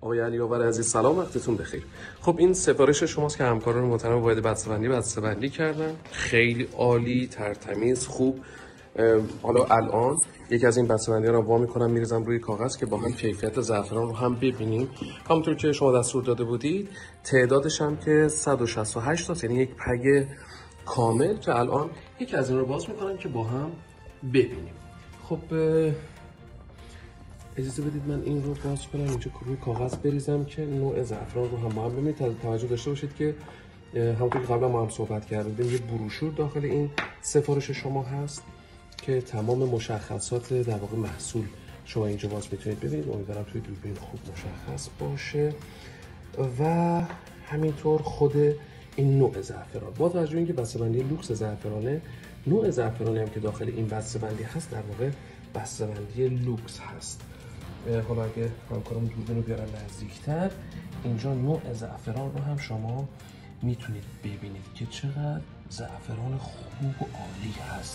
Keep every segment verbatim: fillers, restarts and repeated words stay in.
آقای علی‌آور عزیز سلام، وقتتون بخیر. خب این سفارش شماست که همکاران محترم واحد بسته‌بندی بسته‌بندی کردن. خیلی عالی، ترتمیز، خوب. حالا الان یکی از این بسته‌بندی‌ها رو وا می‌کنم می‌ریزم روی کاغذ که با هم کیفیت زعفران رو هم ببینیم. همونطور که شما دستور داده بودید تعدادش هم که صد و شصت و هشت تاست، یعنی یک پگ کامل که الان یکی از این رو باز می‌کنم که با هم ببینیم. خب اجازه بدید من این رو باز کنم، اینجا روی کاغذ بریزم که نوع زعفران رو هم با هم ببینید. توجه داشته باشید که همونطور که قبلا ما هم صحبت کردیم یه بروشور داخل این سفارش شما هست که تمام مشخصات در واقع محصول شما اینجا باز میتونید ببینید. امیدوارم توی دوربین خوب مشخص باشه. و همینطور خود این نوع زعفران، با توجه اینکه بسته‌بندی لوکس زعفرانه، نوع زعفرانی هم که داخل این بسته‌بندی هست در واقع بسته‌بندی لوکس هست. حالا اگه همکارم دوربین رو بیارن نزدیکتر، اینجا نوع زعفران رو هم شما میتونید ببینید که چقدر زعفران خوب و عالی هست.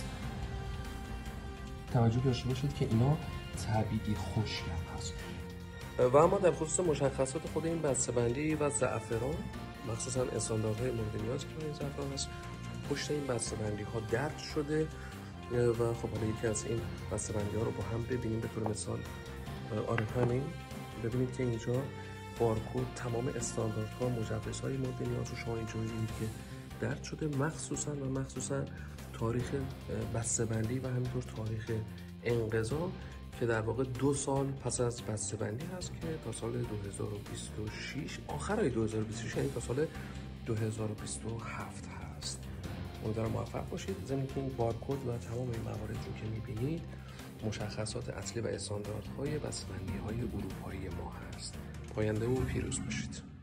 توجه داشته باشید که اینا طبیعی خشک هست. و اما در خصوص مشخصات خود این بسته‌بندی و زعفران، مخصوصا استانداردهای مورد نیاز که این زعفران هست، پشت این بسته‌بندی ها درج شده. و خب حالا یکی از این بسته‌بندی ها رو با هم ببینیم. به طور مثال آره همین، ببینید که اینجا بارکد تمام استانداردها، مجوزهای مورد نیاز رو شما اینجا می‌بینید که درج شده، مخصوصا و مخصوصا تاریخ بسته‌بندی و همینطور تاریخ انقضا که در واقع دو سال پس از بسته‌بندی هست که تا سال دو هزار و بیست و شش، آخرای دو هزار و بیست و شش، یعنی تا سال دو هزار و بیست و هفت هست. امیدوارم موفق باشید. ضمن اینکه این بارکد و تمام این موارد رو که می‌بینید مشخصات اصلی و استانداردهای بسته‌بندی‌های اروپایی ما هست. پاینده و پیروز باشید.